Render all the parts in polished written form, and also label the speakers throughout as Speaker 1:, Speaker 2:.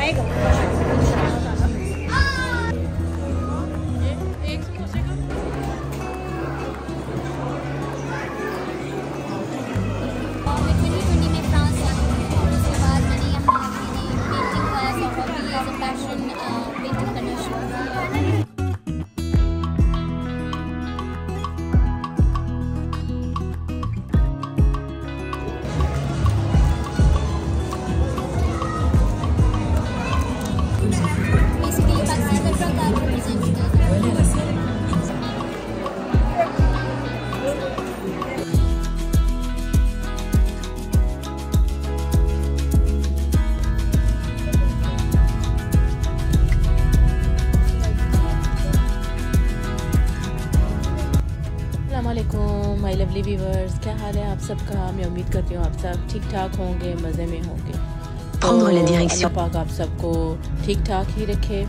Speaker 1: My lovely viewers, क्या हाल है आप सबका। मैं उम्मीद करती हूँ आप सब ठीक ठाक होंगे, मज़े में होंगे। तो अल्लाह पाक आप सबको ठीक ठाक ही रखे।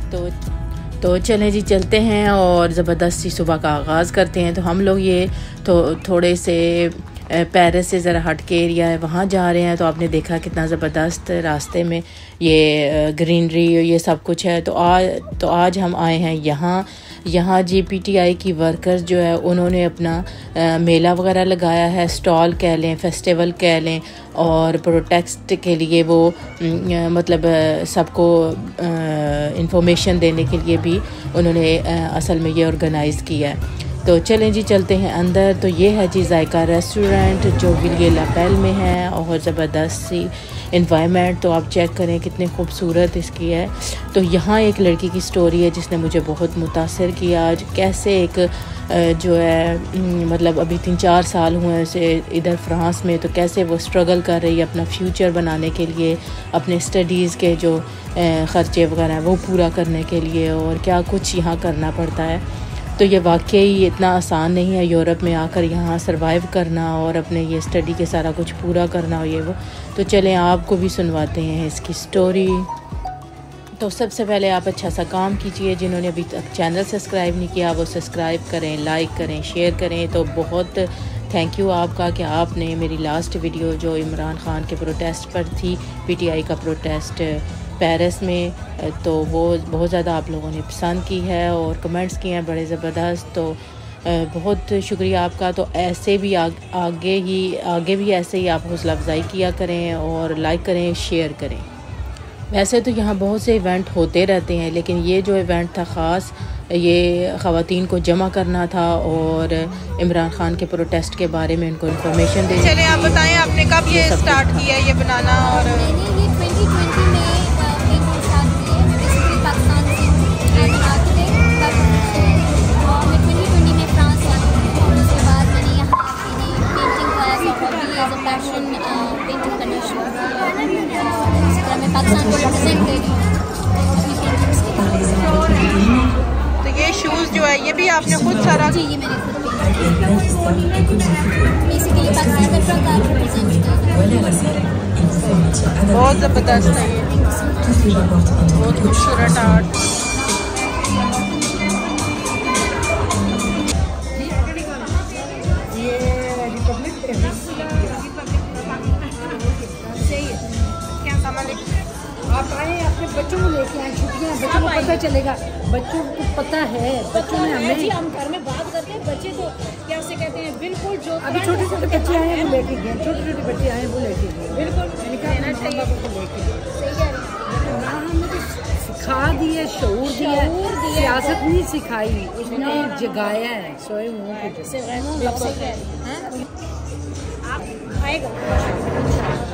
Speaker 1: तो चलें जी, चलते हैं और ज़बरदस्ती सुबह का आगाज़ करते हैं। तो हम लोग ये तो थोड़े से पेरिस से ज़रा हट के एरिया है, वहाँ जा रहे हैं। तो आपने देखा कितना ज़बरदस्त रास्ते में ये ग्रीनरी ये सब कुछ है। तो आज हम आए हैं यहाँ JPTI की वर्कर्स जो है उन्होंने अपना मेला वगैरह लगाया है, स्टॉल कह लें, फेस्टिवल कह लें, और प्रोटेस्ट के लिए वो मतलब सबको इंफॉर्मेशन देने के लिए भी उन्होंने असल में ये ऑर्गेनाइज़ किया है। तो चलें जी, चलते हैं अंदर। तो ये है जी जायका रेस्टोरेंट जो विलिये लापेल में है, और ज़बरदस्त सी इन्वायरमेंट तो आप चेक करें कितनी खूबसूरत इसकी है। तो यहाँ एक लड़की की स्टोरी है जिसने मुझे बहुत मुतासर किया। आज कैसे एक जो है मतलब अभी 3-4 साल हुए उसे इधर फ्रांस में, तो कैसे वो स्ट्रगल कर रही है अपना फ्यूचर बनाने के लिए, अपने स्टडीज़ के जो ख़र्चे वगैरह हैं वो पूरा करने के लिए, और क्या कुछ यहाँ करना पड़ता है। तो ये वाकई इतना आसान नहीं है यूरोप में आकर यहाँ सरवाइव करना और अपने ये स्टडी के सारा कुछ पूरा करना और ये वो। तो चलें आपको भी सुनवाते हैं इसकी स्टोरी। तो सबसे पहले आप अच्छा सा काम कीजिए, जिन्होंने अभी तक चैनल सब्सक्राइब नहीं किया वो सब्सक्राइब करें, लाइक करें, शेयर करें। तो बहुत थैंक यू आपका कि आपने मेरी लास्ट वीडियो जो इमरान ख़ान के प्रोटेस्ट पर थी, PTI का प्रोटेस्ट पेरिस में, तो वो बहुत ज़्यादा आप लोगों ने पसंद की है और कमेंट्स किए हैं बड़े ज़बरदस्त। तो बहुत शुक्रिया आपका। तो ऐसे भी आगे भी ऐसे ही आप हौसला अफजाई किया करें और लाइक करें, शेयर करें। वैसे तो यहाँ बहुत से इवेंट होते रहते हैं, लेकिन ये जो इवेंट था ख़ास, ये ख़वातीन को जमा करना था और इमरान ख़ान के प्रोटेस्ट के बारे में उनको इन्फॉर्मेशन देनी।
Speaker 2: चलिए आप बताएं आपने कब ये स्टार्ट किया ये बनाना? और
Speaker 3: मैंने ये 2020 में स्टार्ट किया है। मैं बेसिकली पाकिस्तान से आर्किटेक्ट, और मैं 2020 में फ्रांस आई हूँ, और उसके बाद मैंने यहाँ पेंटिंग क्लास और hobby as a passion painting करना शुरू किया। इस तरह मैं पाकिस्तान को रिप्रेजेंट कर रही हूँ अपनी पेंटिंग्स के।
Speaker 2: तो ये शूज़ जो है ये भी आपने खुद सारा?
Speaker 3: जी, ये मैंने खुद बेसिकली पाकिस्तान का ट्रक आर्ट रिप्रेजेंट किया।
Speaker 2: बहुत ज़बरदस्त है ये, बहुत खूबसूरत आर्ट।
Speaker 4: आप आए अपने बच्चों को लेके आए, छुट्टियां बच्चों को पता चलेगा, बच्चों को पता है, बच्चों ने हमें
Speaker 5: जी हम घर में बात करते हैं, बच्चे तो क्या से कहते हैं बिल्कुल जो
Speaker 4: अभी छोटे छोटे बच्चे आए हैं वो लेके गए, छोटे छोटे बच्चे आए वो लेके गए,
Speaker 5: बिल्कुल
Speaker 4: लेना चाहिए को लेके।
Speaker 5: सही कह रही हैं।
Speaker 4: ना हमने तो सिखा दिए, शऊर दिया, सियासत नहीं सिखाई, उसने जगाया है सोए मुँह को।
Speaker 5: सही कह रही हैं। आप आएगा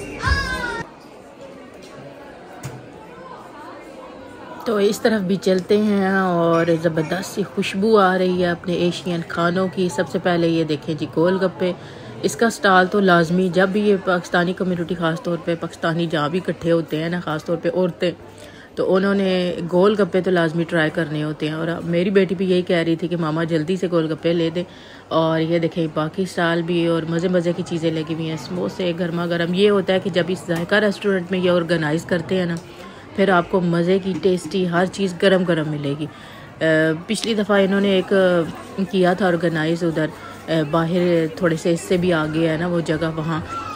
Speaker 1: तो इस तरफ भी चलते हैं, और ज़बरदस्त सी खुशबू आ रही है अपने एशियन खानों की। सबसे पहले ये देखें जी गोलगप्पे, इसका स्टॉल तो लाजमी, जब भी ये पाकिस्तानी कम्युनिटी ख़ास तौर पे पाकिस्तानी जहाँ भी इकट्ठे होते हैं ना, ख़ास तौर पे औरतें, तो उन्होंने गोलगप्पे तो लाजमी ट्राई करने होते हैं। और मेरी बेटी भी यही कह रही थी कि मामा जल्दी से गोलगप्पे ले दें। और ये देखें बाकी स्टॉल भी और मज़े की चीज़ें लगी हुई हैं, समोसे गर्मा गर्म। ये होता है कि जब इस जायका रेस्टोरेंट में ये ऑर्गेनाइज़ करते हैं ना, फिर आपको मज़े की टेस्टी हर चीज़ गरम गरम मिलेगी। पिछली दफ़ा इन्होंने एक किया था ऑर्गेनाइज़ उधर बाहर थोड़े से इससे भी आगे है ना वो जगह, वहाँ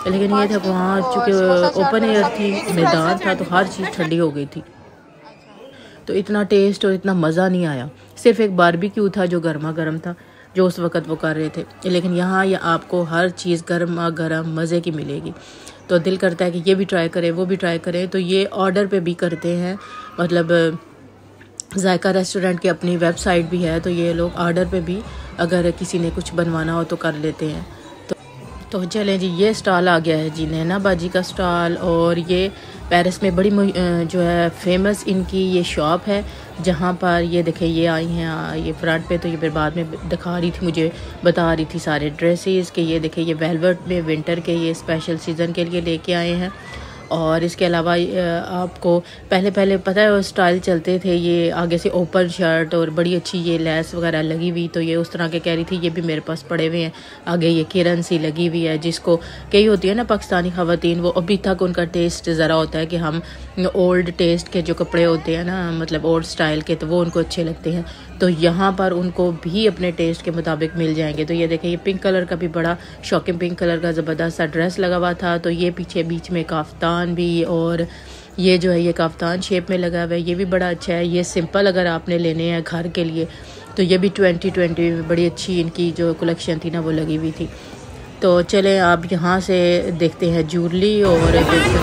Speaker 1: लेकिन ये था वहाँ चूँकि ओपन एयर थी, मैदान था, तो हर चीज़ ठंडी हो गई थी, तो इतना टेस्ट और इतना मज़ा नहीं आया। सिर्फ एक बारबेक्यू था जो गर्मा गर्म था, जो उस वक़्त वो कर रहे थे, लेकिन यहाँ या आपको हर चीज़ गर्मा गर्म मज़े की मिलेगी। तो दिल करता है कि ये भी ट्राई करें, वो भी ट्राई करें। तो ये ऑर्डर पे भी करते हैं, मतलब जायका रेस्टोरेंट की अपनी वेबसाइट भी है, तो ये लोग ऑर्डर पे भी अगर किसी ने कुछ बनवाना हो तो कर लेते हैं। तो चलें जी, ये स्टॉल आ गया है जी, नैना बाजी का स्टॉल। और ये पेरिस में बड़ी जो है फेमस इनकी ये शॉप है, जहाँ पर ये देखें ये आई हैं ये फ्रंट पे, तो ये फिर बाद में दिखा रही थी, मुझे बता रही थी सारे ड्रेसेस के। ये देखें ये वेलवेट में विंटर के ये स्पेशल सीज़न के लिए लेके आए हैं। और इसके अलावा आपको पहले पता है वो स्टाइल चलते थे, ये आगे से ओपन शर्ट और बड़ी अच्छी ये लेस वगैरह लगी हुई, तो ये उस तरह के कह रही थी, ये भी मेरे पास पड़े हुए हैं। आगे ये किरण सी लगी हुई है, जिसको कई होती है ना पाकिस्तानी ख़वातीन, वो अभी तक उनका टेस्ट ज़रा होता है कि हम ओल्ड टेस्ट के जो कपड़े होते हैं ना, मतलब ओल्ड स्टाइल के, तो वो उनको अच्छे लगते हैं। तो यहाँ पर उनको भी अपने टेस्ट के मुताबिक मिल जाएंगे। तो ये देखें ये पिंक कलर का भी बड़ा शॉकिंग पिंक कलर का ज़बरदस्त सा ड्रेस लगा हुआ था। तो ये पीछे बीच में काफ्तान भी, और ये जो है ये काफ्तान शेप में लगा हुआ है, ये भी बड़ा अच्छा है। ये सिंपल अगर आपने लेने हैं घर के लिए, तो ये भी 2020 में बड़ी अच्छी इनकी जो कलेक्शन थी ना वो लगी हुई थी। तो चलें आप यहाँ से देखते हैं ज्वेलरी और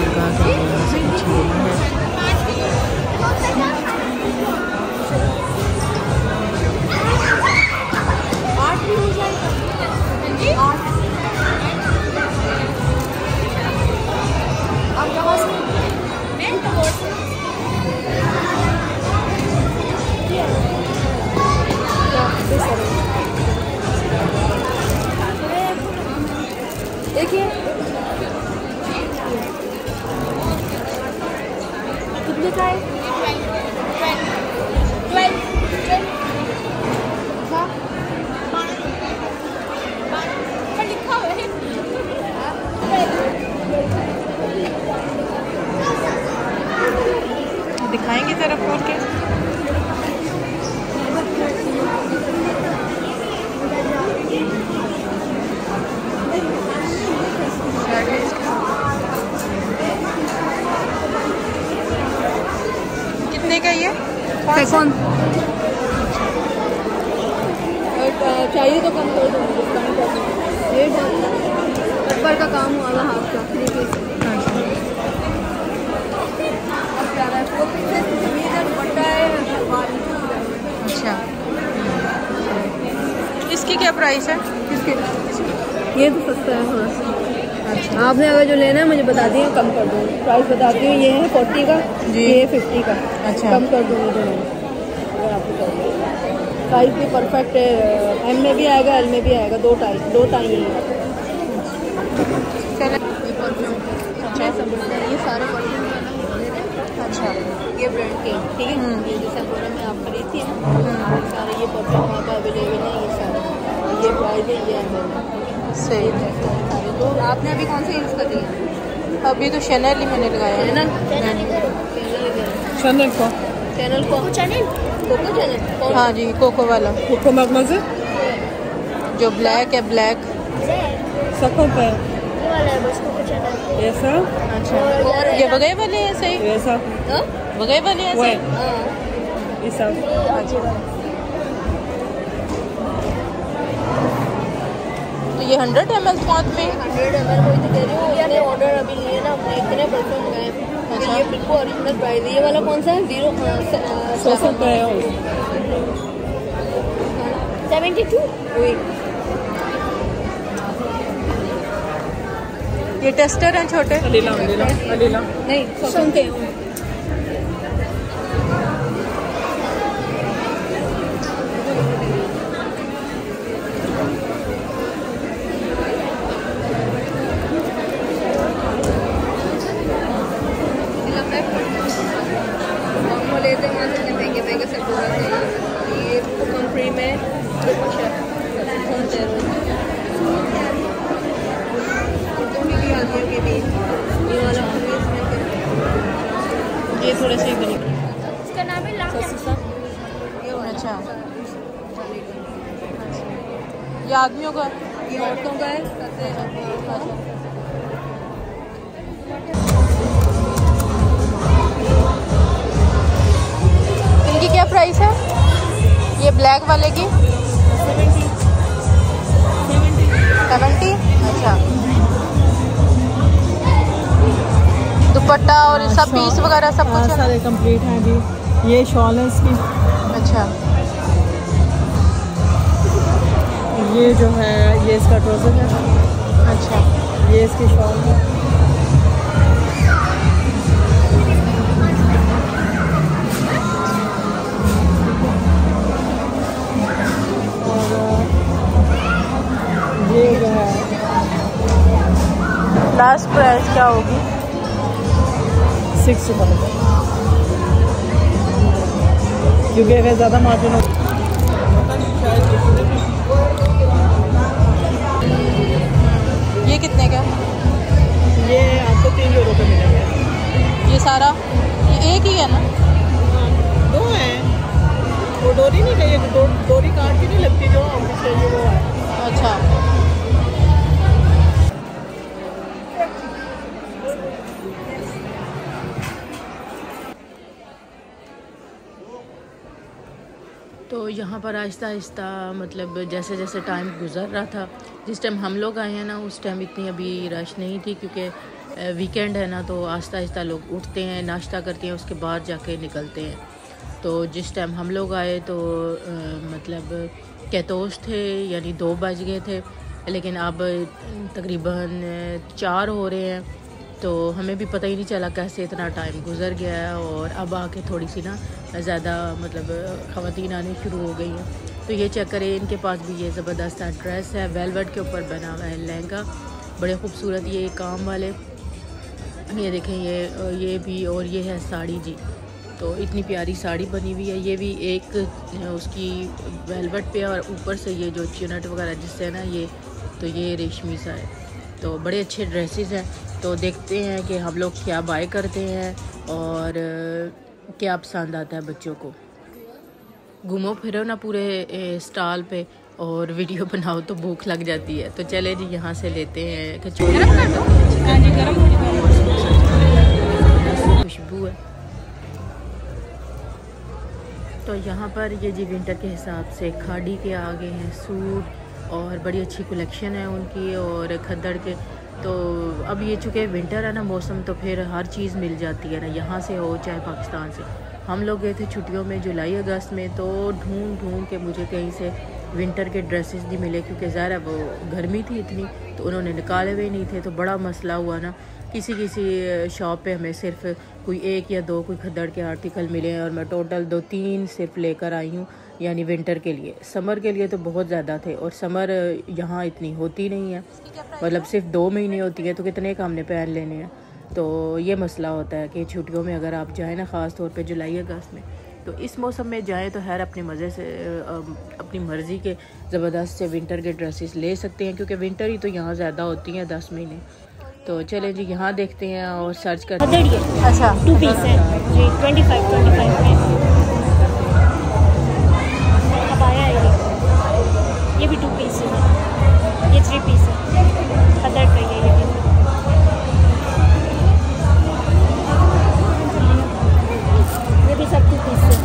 Speaker 5: देखिए कितने का है? 12 लिखा हुआ है।
Speaker 2: दिखाएंगे जरा खोल के। कितने का ये?
Speaker 5: कौन चाहिए तो कम कर दो, डिस्काउंट कर दो। ये ऊपर का काम हुआ ना हाथ का,
Speaker 2: अच्छा, इसकी क्या प्राइस है?
Speaker 5: ये तो सस्ता है थोड़ा सा। अच्छा, आपने अगर जो लेना है मुझे बता दिए, कम कर दूँ। प्राइस बताती हूँ, ये है 40 का जी, ये 50 का। अच्छा, कम कर दूँगी दोनों आपको। प्राइस भी परफेक्ट है, एम में भी आएगा, एल में भी आएगा, दो टाई है। ये सारे परफ्यूम। अच्छा, ये ब्रांड के, ठीक है। ये जैसे बोला मैं आप खरीद थी ना, सारे ये परफ्यूम वहाँ पर अवेलेबल है, ये सारे। ये प्राइस है, ये है सही है। तो आपने अभी कौन सा यूज़ कर रही है?
Speaker 2: अभी तो शैनल ही मैंने लगाया है ना।
Speaker 5: चैनल को कोको चैनल,
Speaker 2: हाँ जी, कोको वाला,
Speaker 5: कोको मगमा से
Speaker 2: जो ब्लैक है, ब्लैक
Speaker 5: सको पे ऐसा।
Speaker 2: अच्छा, और ये वगैरह वाले हैं सही?
Speaker 5: ऐसा
Speaker 2: वगैरह वाले हैं सही?
Speaker 5: ऐसा।
Speaker 2: अच्छा, तो ये 100 ml साथ में
Speaker 5: 100 ml कोई तो दे रही हूँ। यार ऑर्डर अभी लिए ना, हमने इतने परफ्यूम मंगाए। अच्छा, ये बिल्कुल ओरिजिनल प्राइस है। ये वाला कौन सा है? 100 का है, 72।
Speaker 2: ये टेस्टर हैं छोटे?
Speaker 5: अलीला नहीं, सुनते हैं। लेते हैं महंगे सब ये कंट्री में ये थोड़ा सा ही बनेगा।
Speaker 3: इसका नाम है
Speaker 2: अच्छा, ये आदमियों का,
Speaker 5: ये औरतों का है।
Speaker 2: इनकी क्या प्राइस है? ये ब्लैक वाले की 70। अच्छा, दुपट्टा और सब पीस वगैरह सब कुछ
Speaker 5: सारे कंप्लीट हैं जी। ये शॉल है इसकी।
Speaker 2: अच्छा,
Speaker 5: ये जो है ये इसका ट्राउजर है।
Speaker 2: अच्छा,
Speaker 5: ये इसकी शॉल है। ये जो है
Speaker 2: लास्ट प्राइस क्या होगी?
Speaker 5: 60 क्योंकि अगर ज़्यादा मार्जिन हो।
Speaker 2: ये कितने का?
Speaker 5: ये आपको 3 यूरो का मिलेगा।
Speaker 2: ये सारा ये एक ही है ना?
Speaker 5: दो हैं, वो डोरी नहीं चाहिए, डोरी काट की नहीं लगती जो ऑफिस चाहिए वो है।
Speaker 2: अच्छा,
Speaker 1: तो यहाँ पर आहिस्ता आहिस्ता मतलब जैसे जैसे टाइम गुज़र रहा था, जिस टाइम हम लोग आए हैं ना उस टाइम इतनी अभी रश नहीं थी, क्योंकि वीकेंड है ना, तो आहिस्ता आहिस्ता लोग उठते हैं, नाश्ता करते हैं, उसके बाद जाके निकलते हैं। तो जिस टाइम हम लोग आए तो मतलब कहतोश थे, यानी 2 बज गए थे, लेकिन अब तकरीबन 4 हो रहे हैं। तो हमें भी पता ही नहीं चला कैसे इतना टाइम गुज़र गया है। और अब आके थोड़ी सी ना ज़्यादा मतलब ख़वातीन आने शुरू हो गई हैं। तो ये चेक करें, इनके पास भी ये ज़बरदस्त ड्रेस है, वेलवेट के ऊपर बना हुआ है लहंगा, बड़े खूबसूरत ये काम वाले। ये देखें, ये भी, और ये है साड़ी जी, तो इतनी प्यारी साड़ी बनी हुई है। ये भी एक उसकी वेलवेट पे, और ऊपर से ये जो चुनट वगैरह जिससे है ना ये, तो ये रेशमी सा है। तो बड़े अच्छे ड्रेसेस हैं। तो देखते हैं कि हम लोग क्या बाय करते हैं और क्या पसंद आता है बच्चों को। घूमो फिरो ना पूरे स्टॉल पे और वीडियो बनाओ तो भूख लग जाती है। तो चले जी, यहाँ से लेते हैं कचौड़ी, खुशबू है। तो यहाँ पर ये जी विंटर के हिसाब से खाड़ी के आ गए हैं सूट, और बड़ी अच्छी कलेक्शन है उनकी, और खद्दड़ के। तो अब ये चूँकि विंटर है ना मौसम, तो फिर हर चीज़ मिल जाती है ना, यहाँ से हो चाहे पाकिस्तान से। हम लोग गए थे छुट्टियों में जुलाई अगस्त में, तो ढूंढ के मुझे कहीं से विंटर के ड्रेसेस नहीं मिले, क्योंकि ज़ाहिर है वो गर्मी थी इतनी, तो उन्होंने निकाले हुए नहीं थे। तो बड़ा मसला हुआ ना, किसी शॉप पे हमें सिर्फ कोई 1 या 2 कोई खद्दड़ के आर्टिकल मिले हैं, और मैं टोटल 2-3 सिर्फ लेकर आई हूँ, यानी विंटर के लिए। समर के लिए तो बहुत ज़्यादा थे, और समर यहाँ इतनी होती नहीं है, मतलब सिर्फ 2 महीने होती है, तो कितने का हमने पहन लेने हैं। तो ये मसला होता है कि छुट्टियों में अगर आप जाएँ ना, ख़ास तौर पे जुलाई अगस्त में, तो इस मौसम में जाएँ तो खैर अपने मज़े से अपनी मर्ज़ी के ज़बरदस्त से विंटर के ड्रेसेस ले सकते हैं, क्योंकि विंटर ही तो यहाँ ज़्यादा होती हैं 10 महीने। तो चले जी, यहाँ देखते हैं और सर्च करते हैं।
Speaker 2: अच्छा,
Speaker 3: 2 पीस है जी, 25 में। अब आया है ये भी 2 पीस है, ये 3 पीस है, खद्दड़ का ये भी। ये भी सब 2 पीस है।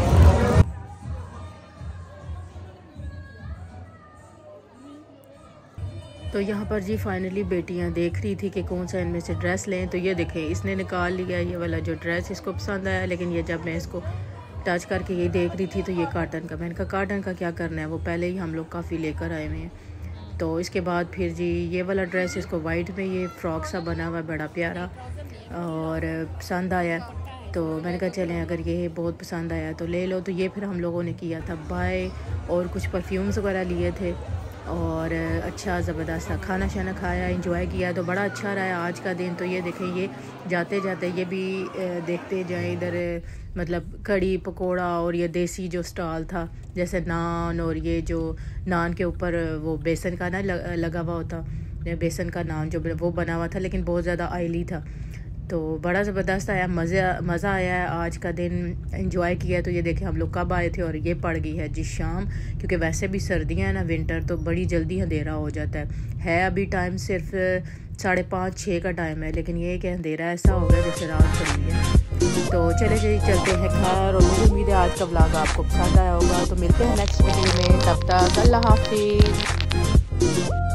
Speaker 1: तो यहाँ पर जी फाइनली बेटियाँ देख रही थी कि कौन सा इनमें से ड्रेस लें। तो ये देखें, इसने निकाल लिया ये वाला जो ड्रेस, इसको पसंद आया, लेकिन ये जब मैं इसको टच करके ये देख रही थी तो ये काटन का, मैंने कहा काटन का क्या करना है, वो पहले ही हम लोग काफ़ी लेकर आए हुए हैं। तो इसके बाद फिर जी ये वाला ड्रेस, इसको वाइट में ये फ्रॉक सा बना हुआ, बड़ा प्यारा और पसंद आया। तो मैंने कहा चलें, अगर ये बहुत पसंद आया तो ले लो। तो ये फिर हम लोगों ने किया था बाय, और कुछ परफ्यूम्स वगैरह लिए थे, और अच्छा ज़बरदस्त खाना शाना खाया, इंजॉय किया, तो बड़ा अच्छा रहा आज का दिन। तो ये देखें, ये जाते जाते ये भी देखते जाएं इधर, मतलब कड़ी पकोड़ा, और ये देसी जो स्टॉल था, जैसे नान, और ये जो नान के ऊपर वो बेसन का ना लगा हुआ होता, बेसन का नान जो वो बना हुआ था, लेकिन बहुत ज़्यादा ऑयली था। तो बड़ा ज़बरदस्त आया, मज़ा आया है आज का दिन, एंजॉय किया। तो ये देखें हम लोग कब आए थे, और ये पड़ गई है जी शाम, क्योंकि वैसे भी सर्दियाँ हैं ना, विंटर तो बड़ी जल्दी अंधेरा हो जाता है। अभी टाइम सिर्फ 5:30-6 का टाइम है, लेकिन ये कि अंधेरा ऐसा हो गया जैसे रात पड़ी है। तो चले चलते हैं घर, और मुझे उम्मीद है आज का व्लॉग आपको पसंद आया होगा। तो मिलते हैं नेक्स्ट वीडियो में, तब तक अल्लाह हाफिज़।